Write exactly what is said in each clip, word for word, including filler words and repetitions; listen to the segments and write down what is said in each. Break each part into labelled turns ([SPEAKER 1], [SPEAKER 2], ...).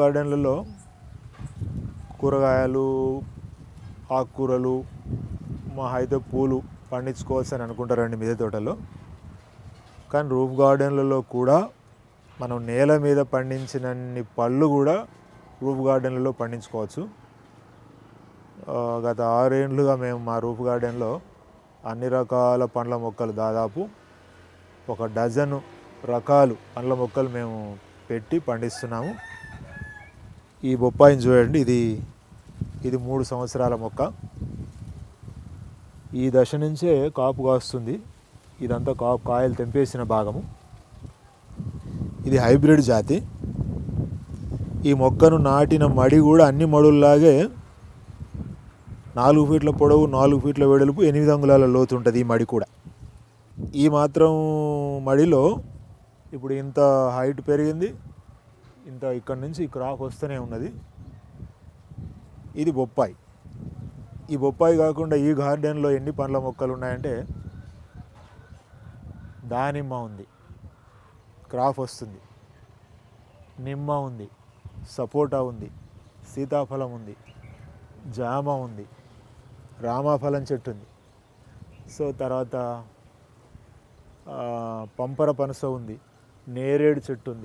[SPEAKER 1] గార్డెన్లలో కూరగాయలు, ఆకుకూరలు, మా అయితే పూలు పండించుకోవచ్చు అని అనుకుంటారండి మిద్దె తోటలో. కానీ రూఫ్ గార్డెన్లలో కూడా మనం నేల మీద పండించినన్ని పళ్ళు కూడా రూఫ్ గార్డెన్లలో పండించుకోవచ్చు. గత ఆరేండ్లుగా మేము మా రూఫ్ గార్డెన్లో అన్ని రకాల పండ్ల మొక్కలు దాదాపు ఒక డజను రకాలు పండ్ల మొక్కలు మేము పెట్టి పండిస్తున్నాము. ఈ బొప్పాయిని చూడండి, ఇది ఇది మూడు సంవత్సరాల మొక్క. ఈ దశ నుంచే కాపు కాస్తుంది. ఇదంతా కాపు కాయలు తెంపేసిన భాగము. ఇది హైబ్రిడ్ జాతి. ఈ మొక్కను నాటిన మడి కూడా అన్ని మడుల్లాగే నాలుగు ఫీట్ల పొడవు, నాలుగు ఫీట్ల వెడల్పు, ఎనిమిది అంగుళాల లోతు ఉంటుంది ఈ మడి కూడా. ఈ మాత్రం మడిలో ఇప్పుడు ఇంత హైట్ పెరిగింది, ఇంత ఇక్కడి నుంచి క్రాప్ వస్తూనే ఉన్నది. ఇది బొప్పాయి. ఈ బొప్పాయి కాకుండా ఈ గార్డెన్లో ఎన్ని పండ్ల మొక్కలు ఉన్నాయంటే దానిమ్మ ఉంది, క్రాప్ వస్తుంది. నిమ్మ ఉంది, సపోటా ఉంది, సీతాఫలం ఉంది, జామ ఉంది, రామాఫలం చెట్టు ఉంది. సో తర్వాత పంపర పనస ఉంది, నేరేడు చెట్టు ఉంది.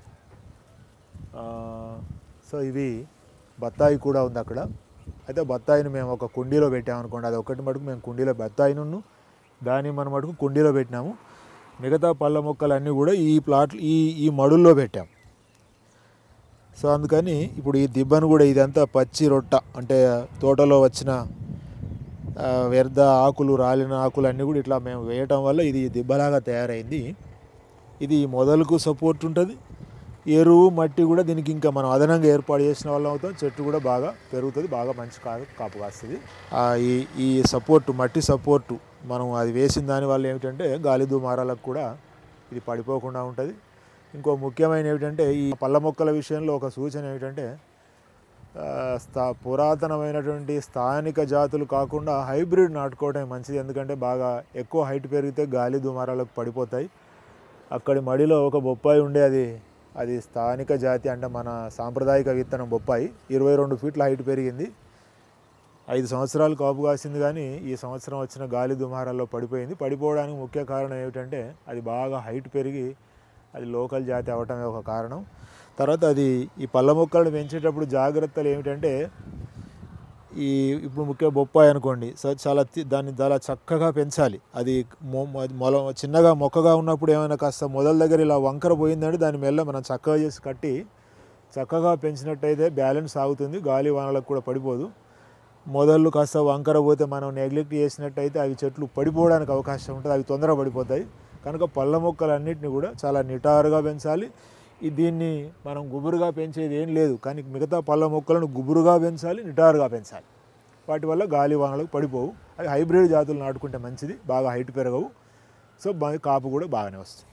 [SPEAKER 1] సో ఇవి బత్తాయి కూడా ఉంది అక్కడ. అయితే బత్తాయిని మేము ఒక కుండీలో పెట్టామనుకోండి, అది ఒకటి మటుకు మేము కుండీలో బత్తాయిను దానిమ్మను మటుకు కుండీలో పెట్టినాము. మిగతా పళ్ళ మొక్కలన్నీ కూడా ఈ ప్లాట్ ఈ ఈ మడుల్లో పెట్టాం. సో అందుకని ఇప్పుడు ఈ దిబ్బను కూడా ఇదంతా పచ్చి రొట్ట అంటే తోటలో వచ్చిన వ్యర్థ ఆకులు, రాలిన ఆకులు అన్నీ కూడా ఇట్లా మేము వేయటం వల్ల ఇది దిబ్బలాగా తయారైంది. ఇది మొదలకు సపోర్ట్ ఉంటుంది. ఎరువు, మట్టి కూడా దీనికి ఇంకా మనం అదనంగా ఏర్పాటు చేసిన వాళ్ళం అవుతాం. చెట్టు కూడా బాగా పెరుగుతుంది, బాగా మంచి కా కాపు కాస్తుంది. ఈ ఈ సపోర్టు, మట్టి సపోర్టు మనం అది వేసిన దానివల్ల ఏమిటంటే గాలి దుమారాలకు కూడా ఇది పడిపోకుండా ఉంటుంది. ఇంకో ముఖ్యమైన ఏమిటంటే ఈ పళ్ళ మొక్కల విషయంలో ఒక సూచన ఏమిటంటే స్థా పురాతనమైనటువంటి స్థానిక జాతులు కాకుండా హైబ్రిడ్ నాటుకోవడం మంచిది. ఎందుకంటే బాగా ఎక్కువ హైట్ పెరిగితే గాలి దుమారాలకు పడిపోతాయి. అక్కడి మడిలో ఒక బొప్పాయి ఉండే, అది అది స్థానిక జాతి అంటే మన సాంప్రదాయిక విత్తనం బొప్పాయి. ఇరవై రెండు ఫీట్ల హైట్ పెరిగింది, ఐదు సంవత్సరాలు కాపు కాసింది. కానీ ఈ సంవత్సరం వచ్చిన గాలి దుమారాల్లో పడిపోయింది. పడిపోవడానికి ముఖ్య కారణం ఏమిటంటే అది బాగా హైట్ పెరిగి అది లోకల్ జాతి అవటమే ఒక కారణం. తర్వాత అది ఈ పళ్ళ మొక్కలను పెంచేటప్పుడు జాగ్రత్తలు ఏమిటంటే ఈ ఇప్పుడు ముఖ్య బొప్పాయి అనుకోండి, సో చాలా దాన్ని చాలా చక్కగా పెంచాలి. అది మొల చిన్నగా మొక్కగా ఉన్నప్పుడు ఏమైనా కాస్త మొదల దగ్గర ఇలా వంకర పోయిందంటే దాని మెల్ల మనం చక్కగా చేసి కట్టి చక్కగా పెంచినట్టయితే బ్యాలెన్స్ ఆగుతుంది, గాలి వానలకు కూడా పడిపోదు. మొదళ్ళు కాస్త వంకర పోతే మనం నెగ్లెక్ట్ చేసినట్టయితే అవి చెట్లు పడిపోవడానికి అవకాశం ఉంటుంది, అవి తొందరగా పడిపోతాయి. కనుక పళ్ళ మొక్కలన్నింటినీ కూడా చాలా నిటారుగా పెంచాలి. దీన్ని మనం గుబురుగా పెంచేది ఏం లేదు, కానీ మిగతా పళ్ళ మొక్కలను గుబురుగా పెంచాలి, నిటారుగా పెంచాలి. వాటి వల్ల గాలి వానలకు పడిపోవు. అవి హైబ్రిడ్ జాతులు నాటుకుంటే మంచిది, బాగా హైట్ పెరగవు. సో కాపు కూడా బాగానే వస్తుంది.